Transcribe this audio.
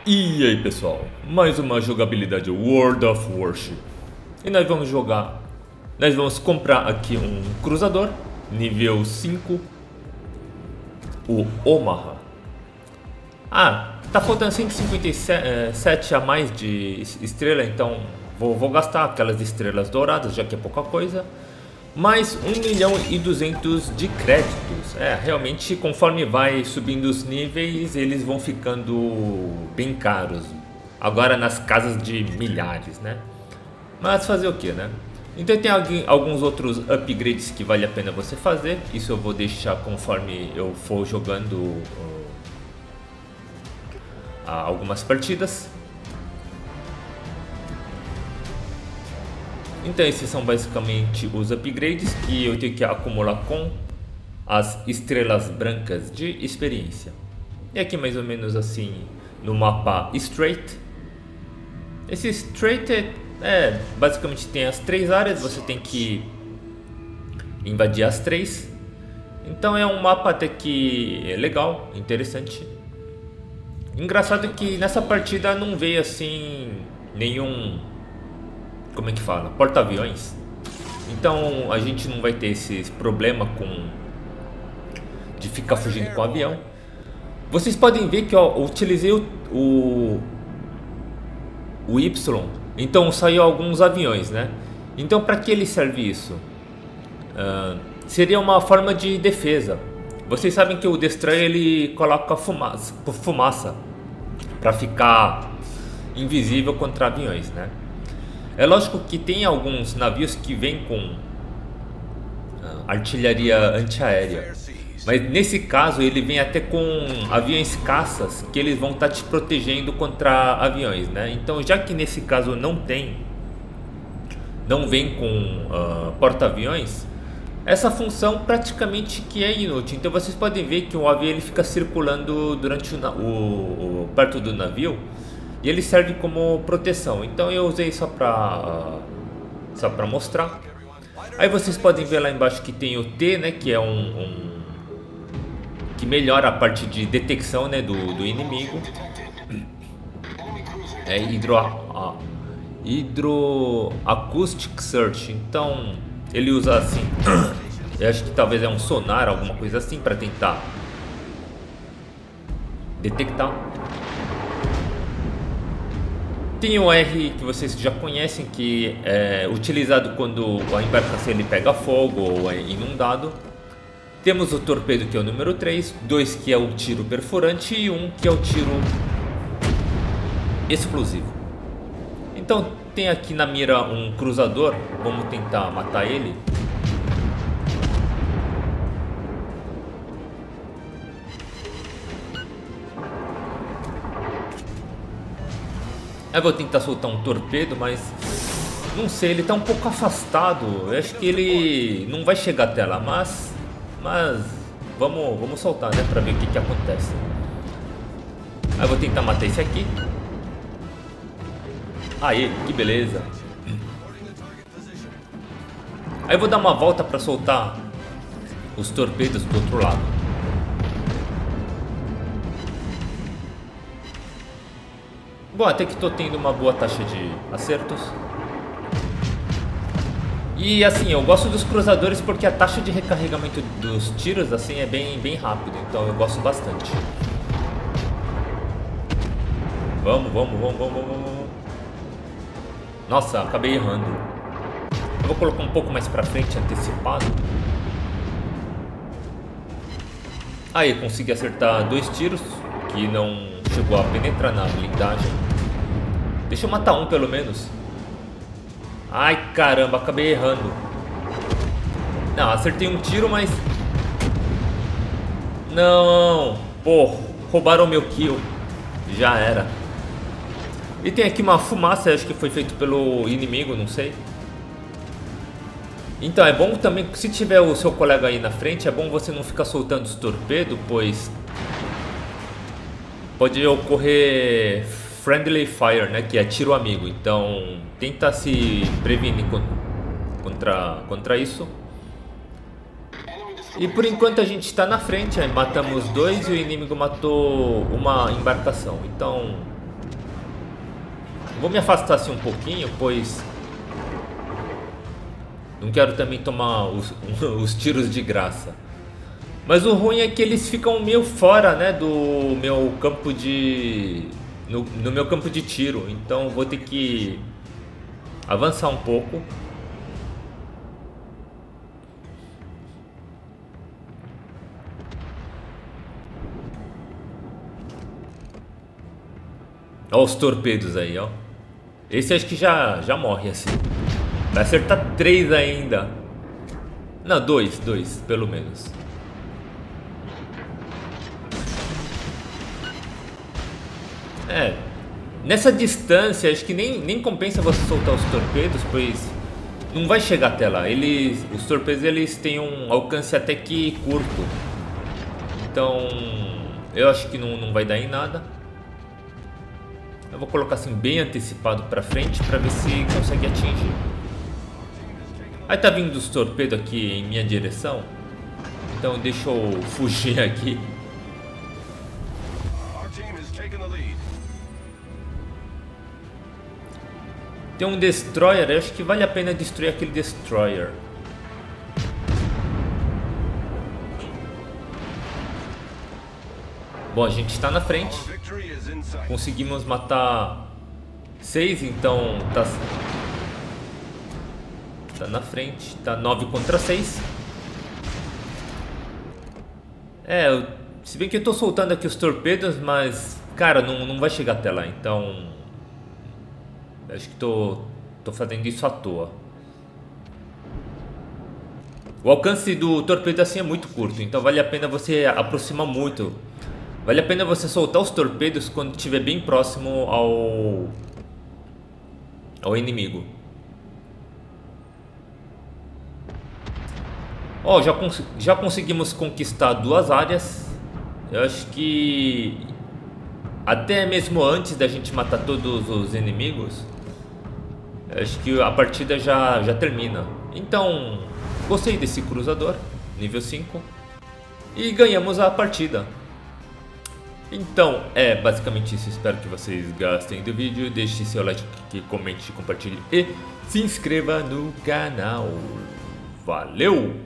E aí pessoal, mais uma jogabilidade World of Warship. E nós vamos jogar, nós vamos comprar aqui um cruzador, nível 5, o Omaha. Tá faltando 157 a mais de estrela, então vou gastar aquelas estrelas douradas, já que é pouca coisa. Mais 1.200.000 de créditos. Realmente conforme vai subindo os níveis, eles vão ficando bem caros. Agora nas casas de milhares, né? Mas fazer o que, né? Então tem alguns outros upgrades que vale a pena você fazer. Isso eu vou deixar conforme eu for jogando algumas partidas. Então esses são basicamente os upgrades que eu tenho que acumular com as estrelas brancas de experiência. E aqui mais ou menos assim no mapa Strait. Esse Strait basicamente tem as três áreas, você tem que invadir as três. Então é um mapa até que legal, interessante. Engraçado que nessa partida não veio assim nenhum, como é que fala? Porta-aviões. Então a gente não vai ter esse problema de ficar fugindo com o avião. Vocês podem ver que eu utilizei o Y. Então saiu alguns aviões, né? Então para que ele serve isso? Seria uma forma de defesa. Vocês sabem que o Destroyer ele coloca fumaça para ficar invisível contra aviões, né? É lógico que tem alguns navios que vêm com artilharia antiaérea, mas nesse caso ele vem até com aviões caças que eles vão estar te protegendo contra aviões, né? Então já que nesse caso não vem com porta-aviões, essa função praticamente que é inútil. Então vocês podem ver que o avião ele fica circulando durante perto do navio. E ele serve como proteção, então eu usei só para mostrar. Aí vocês podem ver lá embaixo que tem o T, né, que é que melhora a parte de detecção, né, do inimigo. É Hydroacoustic Search, então ele usa assim, eu acho que talvez é um sonar, alguma coisa assim, para tentar detectar. Tem o R que vocês já conhecem, que é utilizado quando a embarcação ele pega fogo ou é inundado. Temos o torpedo, que é o número 3, 2 que é o tiro perfurante e 1 que é o tiro explosivo. Então tem aqui na mira um cruzador, vamos tentar matar ele. Eu vou tentar soltar um torpedo, mas não sei, ele está um pouco afastado. Eu acho que ele não vai chegar até lá, mas vamos soltar, né, para ver o que acontece. Aí eu vou tentar matar esse aqui. Aí, que beleza. Aí eu vou dar uma volta para soltar os torpedos do outro lado. Bom, até que estou tendo uma boa taxa de acertos. E assim, eu gosto dos cruzadores porque a taxa de recarregamento dos tiros assim é bem rápido, então eu gosto bastante. Vamos. Nossa, acabei errando. Eu vou colocar um pouco mais pra frente, antecipado. Aí, consegui acertar 2 tiros que não chegou a penetrar na blindagem. Deixa eu matar um pelo menos. Ai caramba, acabei errando. Não, acertei um tiro, mas não. Pô, roubaram meu kill. Já era. E tem aqui uma fumaça, acho que foi feito pelo inimigo, não sei. Então é bom também, se tiver o seu colega aí na frente, é bom você não ficar soltando os torpedos, pois pode ocorrer friendly fire, né, que é tiro amigo. Então tenta se prevenir contra isso. E por enquanto a gente está na frente, aí matamos 2 e o inimigo matou uma embarcação. Então Vou me afastar assim um pouquinho, pois não quero também tomar os tiros de graça. Mas o ruim é que eles ficam meio fora, né, do meu campo de... No meu campo de tiro. Então vou ter que avançar um pouco. Olha os torpedos aí, ó. Esse acho que já morre assim. Vai acertar 3 ainda. Não, 2, pelo menos. Nessa distância acho que nem compensa você soltar os torpedos, pois não vai chegar até lá. Os torpedos eles têm um alcance até que curto. Então eu acho que não vai dar em nada. Eu vou colocar assim bem antecipado pra frente pra ver se consegue atingir. Aí tá vindo os torpedos aqui em minha direção. Então deixa eu fugir aqui. Tem um destroyer, eu acho que vale a pena destruir aquele destroyer. Bom, a gente está na frente. Conseguimos matar 6, então tá na frente. Tá 9 contra 6. Se bem que eu tô soltando aqui os torpedos, mas cara, não vai chegar até lá, então acho que tô fazendo isso à toa. O alcance do torpedo assim é muito curto, então vale a pena você aproximar muito. Vale a pena você soltar os torpedos quando estiver bem próximo ao inimigo. Ó, já conseguimos conquistar 2 áreas. Eu acho que até mesmo antes da gente matar todos os inimigos, acho que a partida já termina. Então, gostei desse cruzador, nível 5. E ganhamos a partida. Então, basicamente isso. Espero que vocês gostem do vídeo. Deixe seu like, comente, compartilhe e se inscreva no canal. Valeu!